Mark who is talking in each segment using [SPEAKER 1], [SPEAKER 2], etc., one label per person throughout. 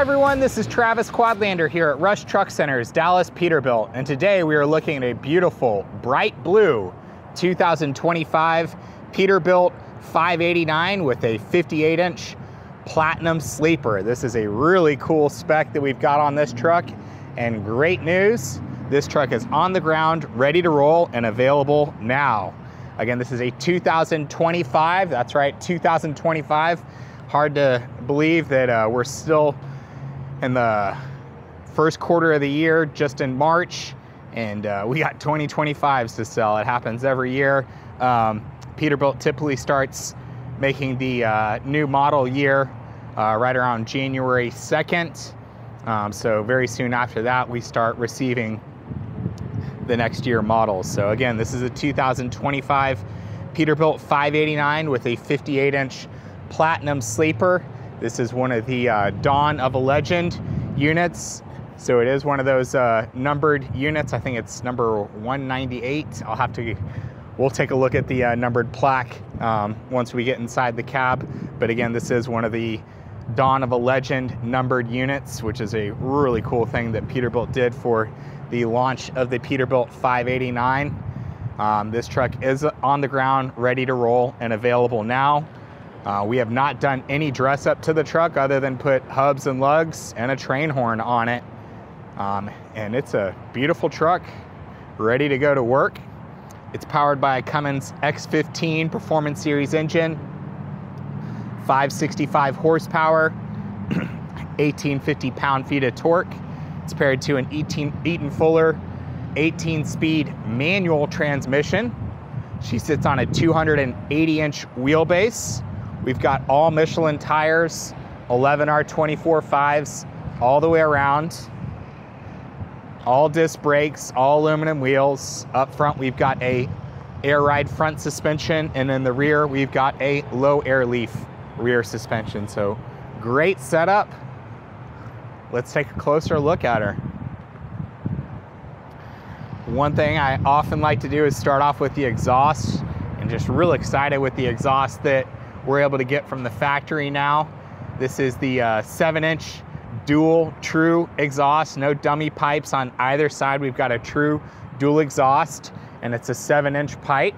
[SPEAKER 1] Hi everyone, this is Travis Quadlander here at Rush Truck Center's Dallas Peterbilt, and today we are looking at a beautiful bright blue 2025 Peterbilt 589 with a 58-inch platinum sleeper. This is a really cool spec that we've got on this truck, and great news, this truck is on the ground, ready to roll, and available now. Again, this is a 2025, that's right, 2025. Hard to believe that we're still in the first quarter of the year, just in March, and we got 2025s to sell. It happens every year. Peterbilt typically starts making the new model year right around January 2nd. So very soon after that, we start receiving the next year models. So again, this is a 2025 Peterbilt 589 with a 58-inch platinum sleeper. This is one of the Dawn of a Legend units. So it is one of those numbered units. I think it's number 198. We'll take a look at the numbered plaque once we get inside the cab. But again, this is one of the Dawn of a Legend numbered units, which is a really cool thing that Peterbilt did for the launch of the Peterbilt 589. This truck is on the ground, ready to roll, and available now. We have not done any dress up to the truck other than put hubs and lugs and a train horn on it. And it's a beautiful truck, ready to go to work. It's powered by a Cummins X15 Performance Series engine, 565 horsepower, 1850 pound-feet of torque. It's paired to an Eaton Fuller 18-speed manual transmission. She sits on a 280-inch wheelbase. We've got all Michelin tires, 11R24/5s all the way around. All disc brakes, all aluminum wheels. Up front, we've got a air ride front suspension, and in the rear, we've got a low air leaf rear suspension. So great setup. Let's take a closer look at her. One thing I often like to do is start off with the exhaust, and just real excited with the exhaust that we're able to get from the factory now. This is the 7-inch dual true exhaust, no dummy pipes on either side. We've got a true dual exhaust, and it's a 7-inch pipe.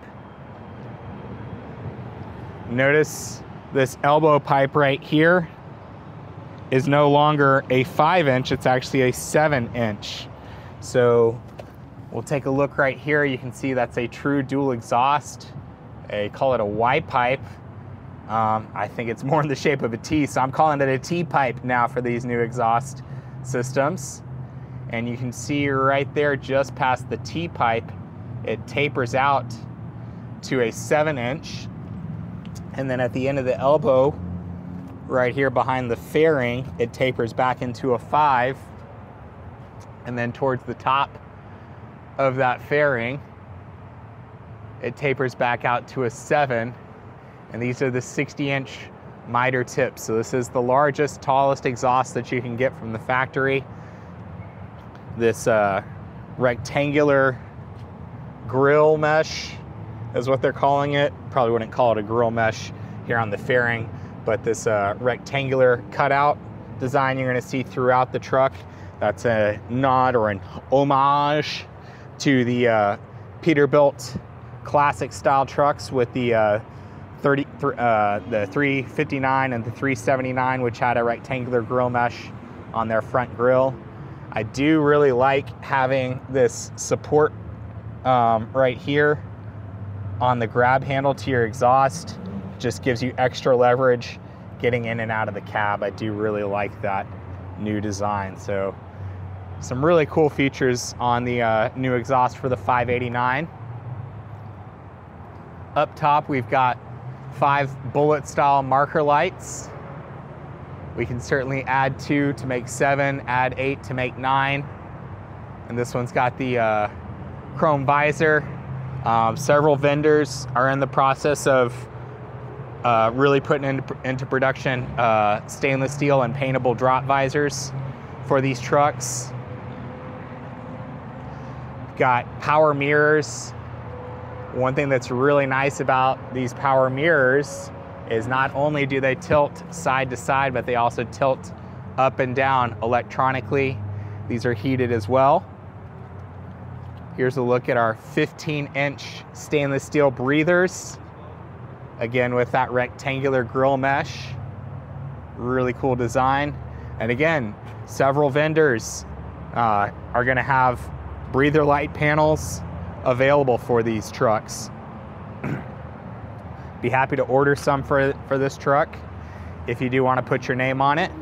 [SPEAKER 1] Notice this elbow pipe right here is no longer a 5-inch, it's actually a 7-inch. So we'll take a look right here. You can see that's a true dual exhaust. They call it a Y pipe. I think it's more in the shape of a T, so I'm calling it a T pipe now for these new exhaust systems. And you can see right there, just past the T pipe, it tapers out to a 7-inch. And then at the end of the elbow, right here behind the fairing, it tapers back into a 5. And then towards the top of that fairing, it tapers back out to a 7. And these are the 60-inch miter tips. So this is the largest, tallest exhaust that you can get from the factory. This rectangular grill mesh is what they're calling it. Probably wouldn't call it a grill mesh here on the fairing, but this rectangular cutout design you're gonna see throughout the truck. That's a nod or an homage to the Peterbilt classic style trucks with the 359 and the 379, which had a rectangular grill mesh on their front grille. I do really like having this support right here on the grab handle to your exhaust. It just gives you extra leverage getting in and out of the cab. I do really like that new design. So some really cool features on the new exhaust for the 589. Up top, we've got 5 bullet style marker lights. We can certainly add 2 to make 7, add 8 to make 9. And this one's got the chrome visor. Several vendors are in the process of really putting into production stainless steel and paintable drop visors for these trucks. Got power mirrors. One thing that's really nice about these power mirrors is not only do they tilt side to side, but they also tilt up and down electronically. These are heated as well. Here's a look at our 15-inch stainless steel breathers. Again, with that rectangular grill mesh. Really cool design. And again, several vendors are gonna have breather light panels available for these trucks. Be happy to order some for this truck if you do want to put your name on it.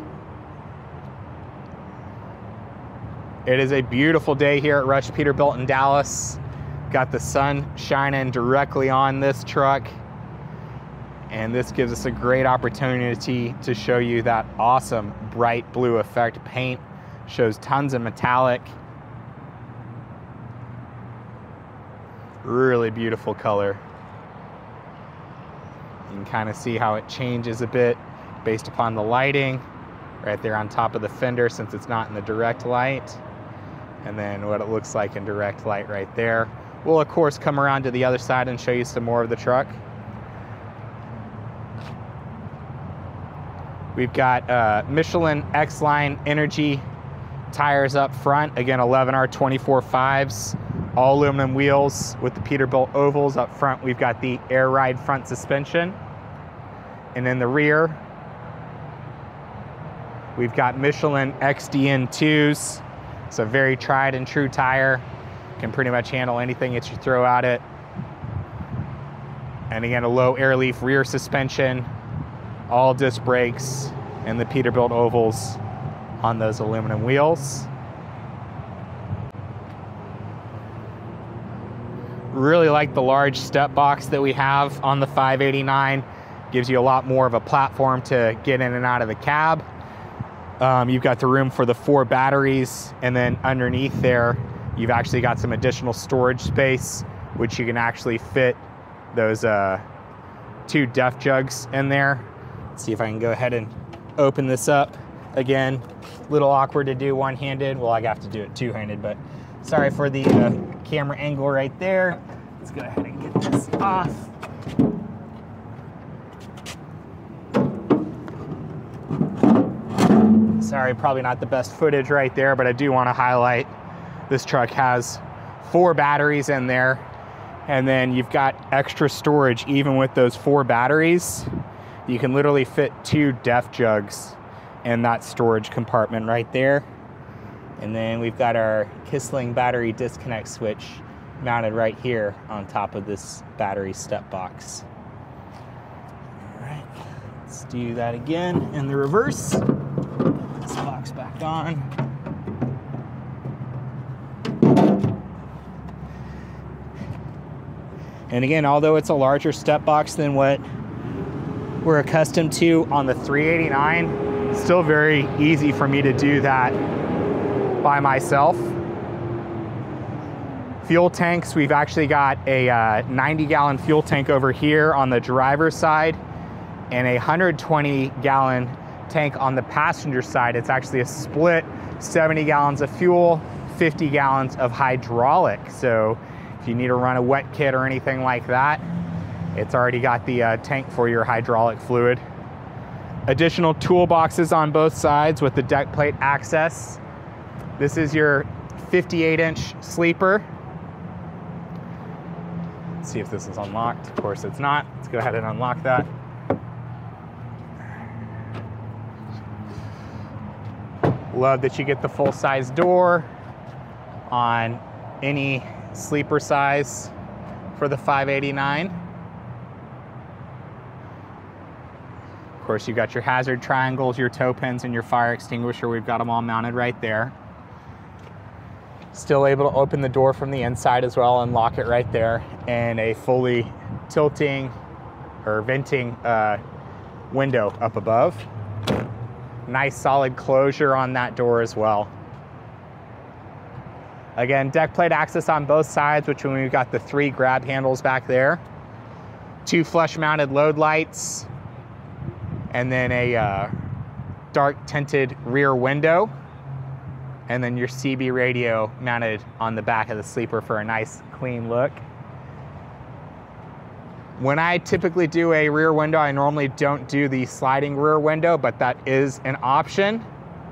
[SPEAKER 1] It is a beautiful day here at Rush Peterbilt in Dallas. Got the sun shining directly on this truck, and this gives us a great opportunity to show you that awesome bright blue effect paint. Shows tons of metallic. Really beautiful color. You can kind of see how it changes a bit based upon the lighting right there on top of the fender, since it's not in the direct light, and then what it looks like in direct light right there. We'll of course come around to the other side and show you some more of the truck. We've got Michelin X-Line Energy tires up front. Again, 11R 24.5s, all aluminum wheels with the Peterbilt ovals. Up front, we've got the air ride front suspension. And in the rear, we've got Michelin XDN 2s. It's a very tried and true tire. Can pretty much handle anything that you throw at it. And again, a low air leaf rear suspension, all disc brakes, and the Peterbilt ovals on those aluminum wheels. Really like the large step box that we have on the 589. Gives you a lot more of a platform to get in and out of the cab. You've got the room for the 4 batteries, and then underneath there, you've actually got some additional storage space, which you can actually fit those 2 def jugs in there. Let's see if I can go ahead and open this up. Again, a little awkward to do one-handed. Well, I have to do it two-handed, but sorry for the camera angle right there. Let's go ahead and get this off. Sorry, probably not the best footage right there, but I do want to highlight this truck has 4 batteries in there, and then you've got extra storage even with those 4 batteries. You can literally fit 2 def jugs in that storage compartment right there. And then we've got our Kissling battery disconnect switch mounted right here on top of this battery step box. All right, let's do that again in the reverse. Put this box back on. And again, although it's a larger step box than what we're accustomed to on the 389, still very easy for me to do that by myself. Fuel tanks, we've actually got a 90-gallon fuel tank over here on the driver's side and a 120-gallon tank on the passenger side. It's actually a split 70 gallons of fuel, 50 gallons of hydraulic. So if you need to run a wet kit or anything like that, it's already got the tank for your hydraulic fluid. Additional toolboxes on both sides with the deck plate access. This is your 58-inch sleeper. Let's see if this is unlocked. Of course it's not. Let's go ahead and unlock that. Love that you get the full-size door on any sleeper size for the 589. Of course, you've got your hazard triangles, your tow pins, and your fire extinguisher. We've got them all mounted right there. Still able to open the door from the inside as well and lock it right there. And a fully tilting or venting window up above. Nice solid closure on that door as well. Again, deck plate access on both sides, which when we've got the 3 grab handles back there. 2 flush mounted load lights. And then a dark tinted rear window. And then your CB radio mounted on the back of the sleeper for a nice clean look. When I typically do a rear window, I normally don't do the sliding rear window, but that is an option.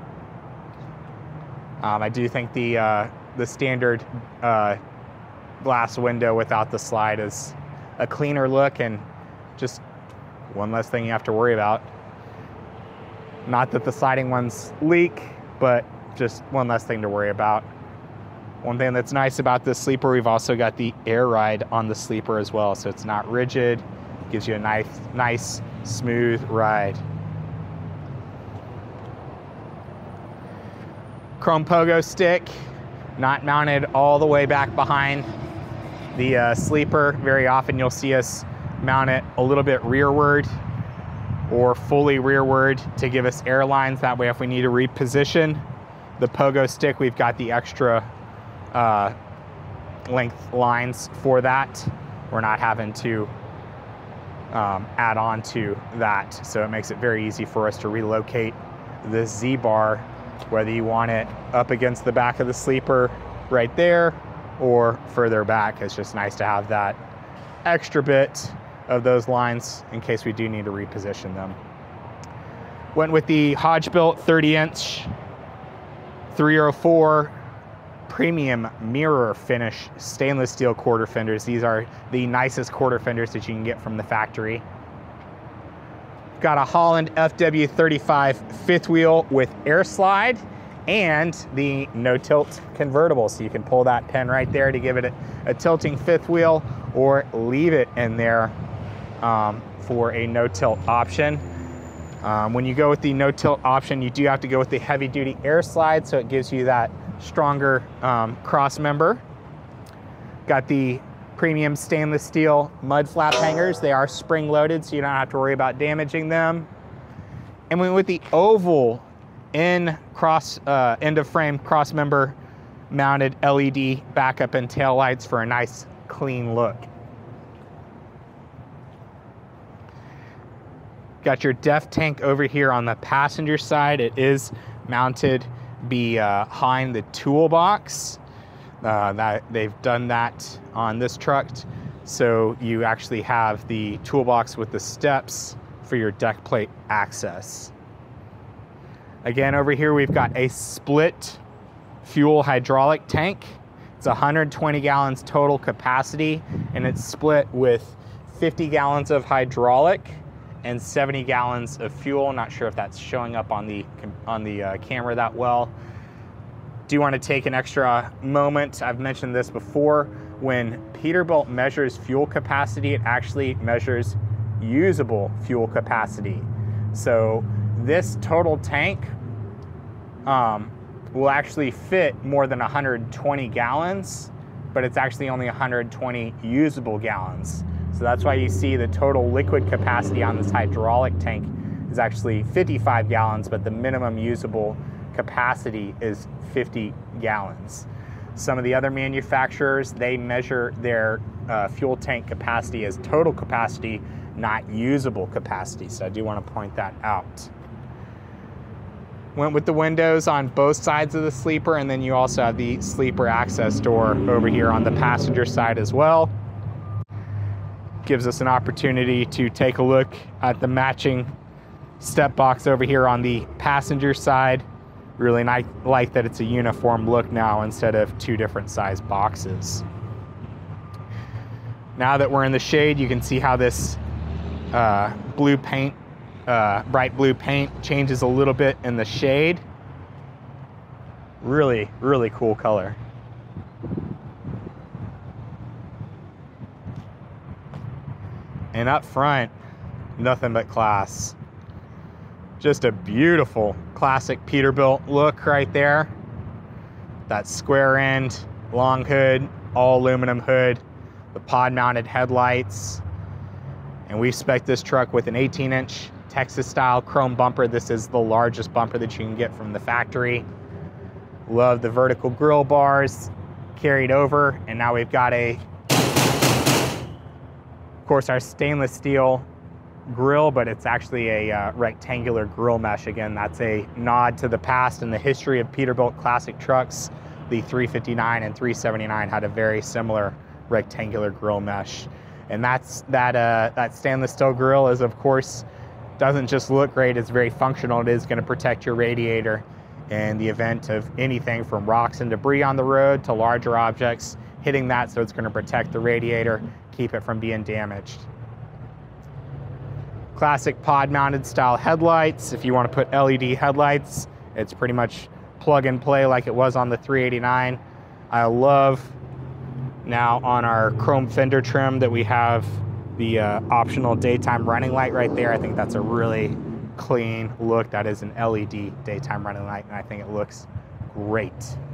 [SPEAKER 1] I do think the standard glass window without the slide is a cleaner look and just one less thing you have to worry about. Not that the sliding ones leak, but just one less thing to worry about. One thing that's nice about this sleeper, we've also got the air ride on the sleeper as well, so it's not rigid. Gives you a nice smooth ride. Chrome pogo stick, not mounted all the way back behind the sleeper. Very often you'll see us mount it a little bit rearward or fully rearward to give us air lines. That way if we need to reposition the pogo stick, we've got the extra length lines for that. We're not having to add on to that. So it makes it very easy for us to relocate the Z-bar, whether you want it up against the back of the sleeper right there or further back. It's just nice to have that extra bit of those lines in case we do need to reposition them. Went with the Hodge-built 30-inch 304 premium mirror finish stainless steel quarter fenders. These are the nicest quarter fenders that you can get from the factory. Got a Holland FW35 fifth wheel with air slide and the no tilt convertible. So you can pull that pin right there to give it a tilting fifth wheel or leave it in there for a no tilt option. When you go with the no tilt option, you do have to go with the heavy duty air slide, so it gives you that stronger cross member. Got the premium stainless steel mud flap hangers. They are spring loaded, so you don't have to worry about damaging them. And with the oval end of frame cross member mounted LED backup and tail lights for a nice clean look. Got your def tank over here on the passenger side. It is mounted behind the toolbox. They've done that on this truck, so you actually have the toolbox with the steps for your deck plate access. Again, over here we've got a split fuel hydraulic tank. It's 120 gallons total capacity, and it's split with 50 gallons of hydraulic and 70 gallons of fuel. Not sure if that's showing up on the camera that well. Do want to take an extra moment. I've mentioned this before. When Peterbilt measures fuel capacity, it actually measures usable fuel capacity. So this total tank will actually fit more than 120 gallons, but it's actually only 120 usable gallons. So that's why you see the total liquid capacity on this hydraulic tank is actually 55 gallons, but the minimum usable capacity is 50 gallons. Some of the other manufacturers, they measure their fuel tank capacity as total capacity, not usable capacity. So I do want to point that out. Went with the windows on both sides of the sleeper, and then you also have the sleeper access door over here on the passenger side as well. Gives us an opportunity to take a look at the matching step box over here on the passenger side. Really like that it's a uniform look now instead of two different size boxes. Now that we're in the shade, you can see how this blue paint, bright blue paint, changes a little bit in the shade. Really, really cool color. And up front, nothing but class. Just a beautiful classic Peterbilt look right there. That square end, long hood, all aluminum hood, the pod mounted headlights. And we spec this truck with an 18-inch Texas style chrome bumper. This is the largest bumper that you can get from the factory. Love the vertical grill bars carried over. And now we've got of course, our stainless steel grill, but it's actually a rectangular grill mesh. Again, that's a nod to the past and the history of Peterbilt classic trucks. The 359 and 379 had a very similar rectangular grill mesh. And that stainless steel grill is, of course, doesn't just look great, it's very functional. It is going to protect your radiator in the event of anything from rocks and debris on the road to larger objects hitting that, so it's going to protect the radiator, keep it from being damaged. Classic pod mounted style headlights. If you want to put LED headlights, it's pretty much plug and play like it was on the 389. I love now on our chrome fender trim that we have the optional daytime running light right there. I think that's a really clean look. That is an LED daytime running light, and I think it looks great.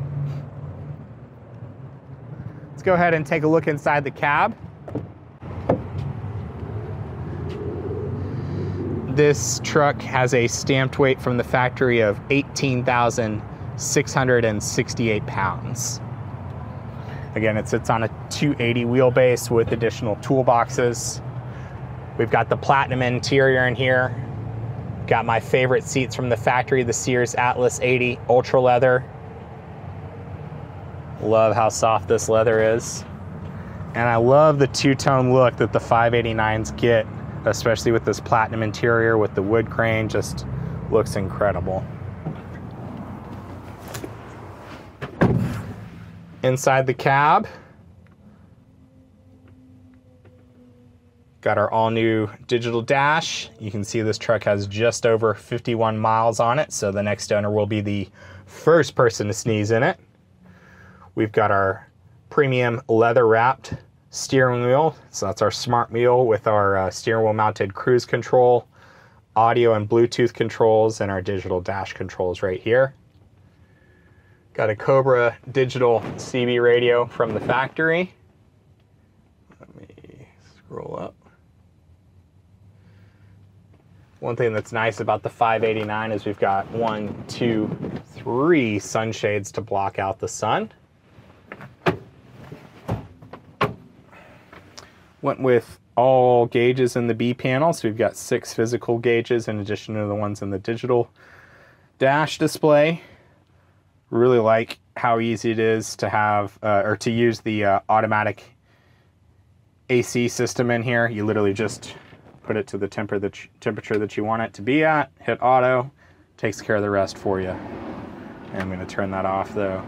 [SPEAKER 1] Let's go ahead and take a look inside the cab. This truck has a stamped weight from the factory of 18,668 pounds. Again, it sits on a 280 wheelbase with additional toolboxes. We've got the platinum interior in here. Got my favorite seats from the factory, the Sears Atlas 80 Ultra Leather. Love how soft this leather is. And I love the two-tone look that the 589s get, especially with this platinum interior with the wood grain. Just looks incredible. Inside the cab, got our all-new digital dash. You can see this truck has just over 51 miles on it, so the next owner will be the first person to sneeze in it. We've got our premium leather-wrapped steering wheel, so that's our smart wheel with our steering wheel mounted cruise control, audio and Bluetooth controls, and our digital dash controls right here. Got a Cobra digital CB radio from the factory. Let me scroll up. One thing that's nice about the 589 is we've got 1, 2, 3 sunshades to block out the sun. Went with all gauges in the B panel, so we've got 6 physical gauges in addition to the ones in the digital dash display. Really like how easy it is to have or to use the automatic AC system in here. You literally just put it to the temperature that you want it to be at, hit auto, takes care of the rest for you. And I'm going to turn that off though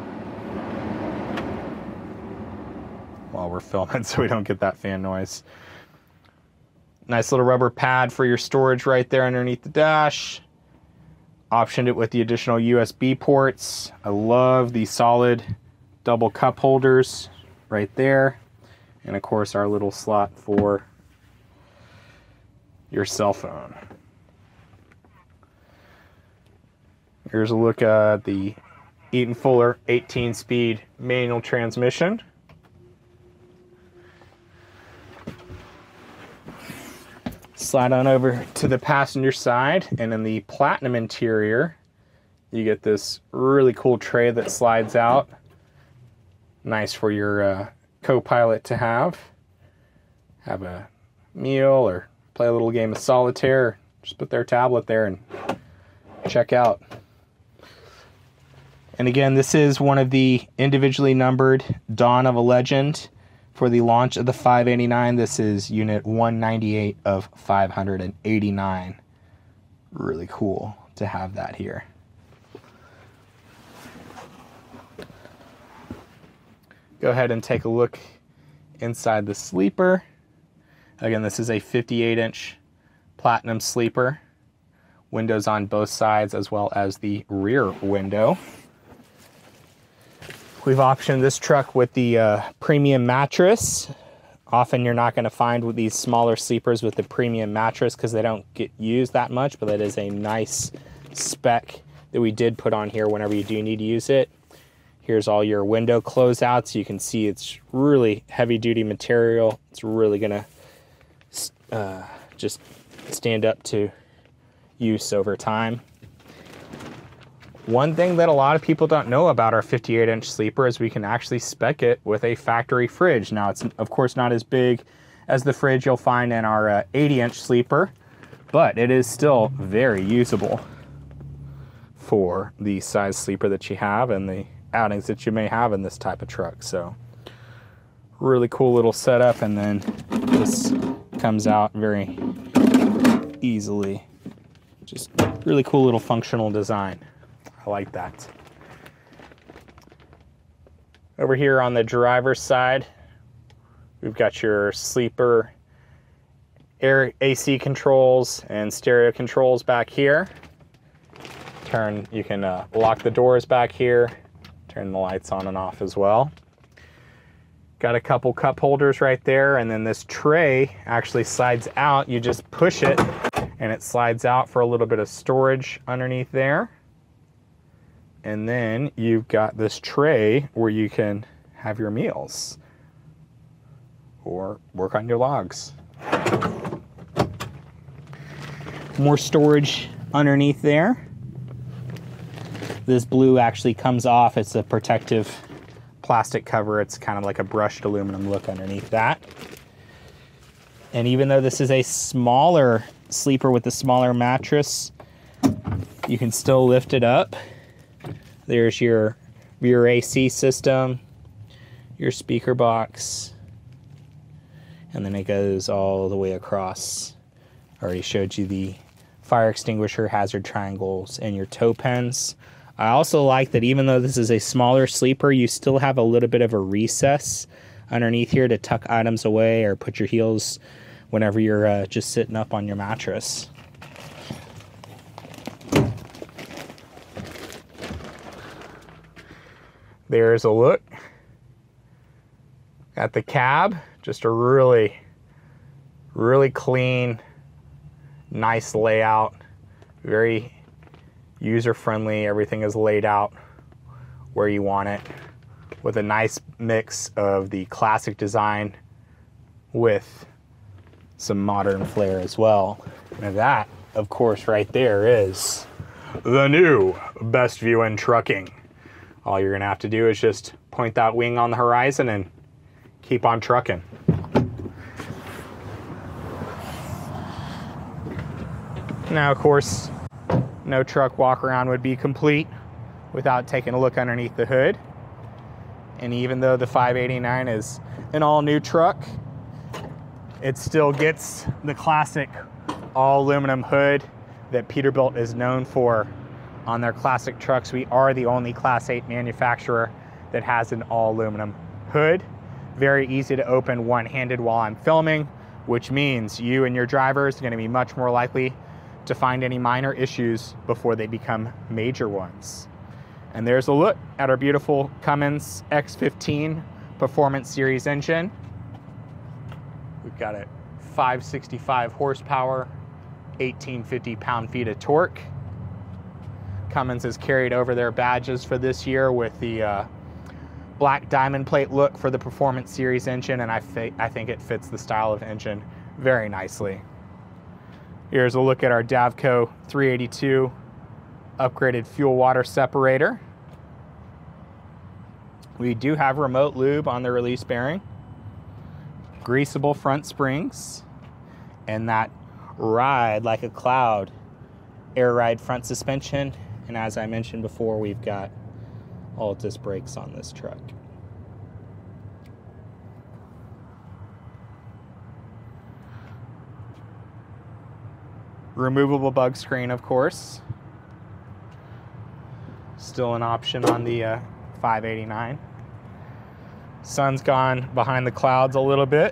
[SPEAKER 1] while we're filming so we don't get that fan noise. Nice little rubber pad for your storage right there underneath the dash. Optioned it with the additional USB ports. I love the solid double cup holders right there. And of course our little slot for your cell phone. Here's a look at the Eaton Fuller 18-speed manual transmission. Slide on over to the passenger side, and in the platinum interior you get this really cool tray that slides out. Nice for your co-pilot to have a meal or play a little game of solitaire. Just put their tablet there and check out. And again, this is one of the individually numbered Dawn of a Legend. For the launch of the 589, this is unit 198 of 589. Really cool to have that here. Go ahead and take a look inside the sleeper. Again, this is a 58-inch platinum sleeper. Windows on both sides as well as the rear window. We've optioned this truck with the premium mattress. Often you're not going to find with these smaller sleepers with the premium mattress because they don't get used that much, but that is a nice spec that we did put on here whenever you do need to use it. Here's all your window closeouts. You can see it's really heavy duty material. It's really going to just stand up to use over time. One thing that a lot of people don't know about our 58-inch sleeper is we can actually spec it with a factory fridge. Now, it's of course not as big as the fridge you'll find in our 80-inch sleeper, but it is still very usable for the size sleeper that you have and the outings that you may have in this type of truck. So, really cool little setup, and then this comes out very easily. Just really cool little functional design. I like that. Over here on the driver's side, we've got your sleeper air AC controls and stereo controls back here. You can lock the doors back here, turn the lights on and off as well. Got a couple cup holders right there, and then this tray actually slides out. You just push it and it slides out for a little bit of storage underneath there. And then you've got this tray where you can have your meals or work on your logs. More storage underneath there. This blue actually comes off. It's a protective plastic cover. It's kind of like a brushed aluminum look underneath that. And even though this is a smaller sleeper with a smaller mattress, you can still lift it up. There's your AC system, your speaker box, and then it goes all the way across. I already showed you the fire extinguisher, hazard triangles, and your tow pins. I also like that even though this is a smaller sleeper, you still have a little bit of a recess underneath here to tuck items away or put your heels whenever you're just sitting up on your mattress. There's a look at the cab. Just a really clean, nice layout. Very user-friendly. Everything is laid out where you want it, with a nice mix of the classic design with some modern flair as well. And that, of course, right there is the new best view in trucking. All you're gonna have to do is just point that wing on the horizon and keep on trucking. Now, of course, no truck walk around would be complete without taking a look underneath the hood. And even though the 589 is an all new truck, it still gets the classic all aluminum hood that Peterbilt is known for on their classic trucks. We are the only Class 8 manufacturer that has an all aluminum hood. Very easy to open one-handed while I'm filming, which means you and your drivers are going to be much more likely to find any minor issues before they become major ones. And there's a look at our beautiful Cummins X15 Performance Series engine. We've got a 565 horsepower, 1850 pound-feet of torque. Cummins has carried over their badges for this year with the black diamond plate look for the Performance Series engine, and I think it fits the style of engine very nicely. Here's a look at our Davco 382 upgraded fuel water separator. We do have remote lube on the release bearing, greasable front springs, and that ride like a cloud air ride front suspension. And as I mentioned before, we've got all disc brakes on this truck. Removable bug screen, of course. Still an option on the 589. Sun's gone behind the clouds a little bit.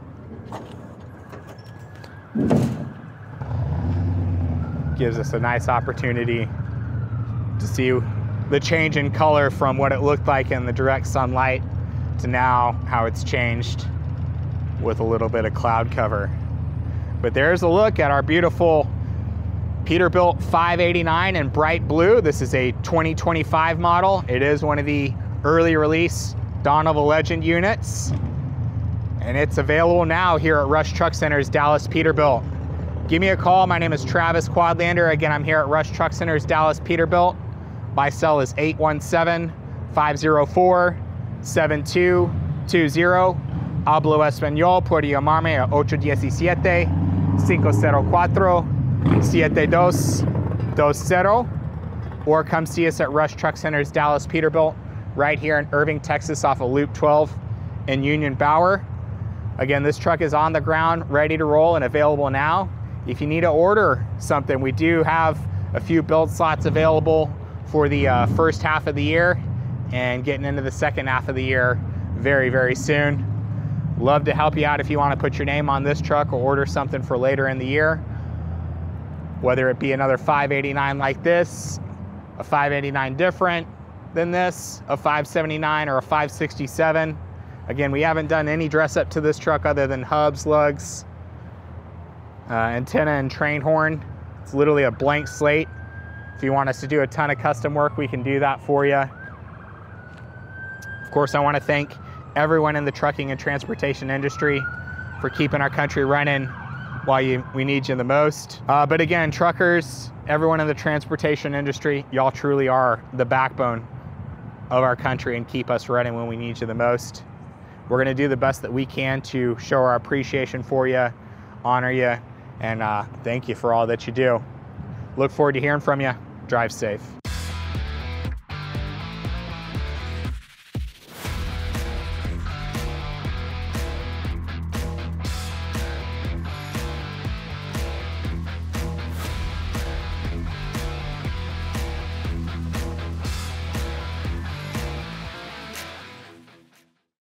[SPEAKER 1] Gives us a nice opportunity to see the change in color from what it looked like in the direct sunlight to now how it's changed with a little bit of cloud cover. But there's a look at our beautiful Peterbilt 589 in bright blue. This is a 2025 model. It is one of the early release Dawn of a Legend units. And it's available now here at Rush Truck Center's Dallas Peterbilt. Give me a call. My name is Travis Quadlander. Again, I'm here at Rush Truck Center's Dallas Peterbilt. My cell is 817-504-7220. Hablo Español. Puede llamarme a 817-724-7220. Or come see us at Rush Truck Center's Dallas Peterbilt right here in Irving, Texas off of Loop 12 in Union Bower. Again, this truck is on the ground, ready to roll and available now. If you need to order something, we do have a few build slots available for the first half of the year and getting into the second half of the year very, very soon. Love to help you out if you want to put your name on this truck or order something for later in the year. Whether it be another 589 like this, a 589 different than this, a 579 or a 567. Again, we haven't done any dress up to this truck other than hubs, lugs, antenna and train horn. It's literally a blank slate. If you want us to do a ton of custom work, we can do that for you. Of course, I want to thank everyone in the trucking and transportation industry for keeping our country running while we need you the most. But again, truckers, everyone in the transportation industry, y'all truly are the backbone of our country and keep us running when we need you the most. We're gonna do the best that we can to show our appreciation for you, honor you, and thank you for all that you do. Look forward to hearing from you. Drive safe.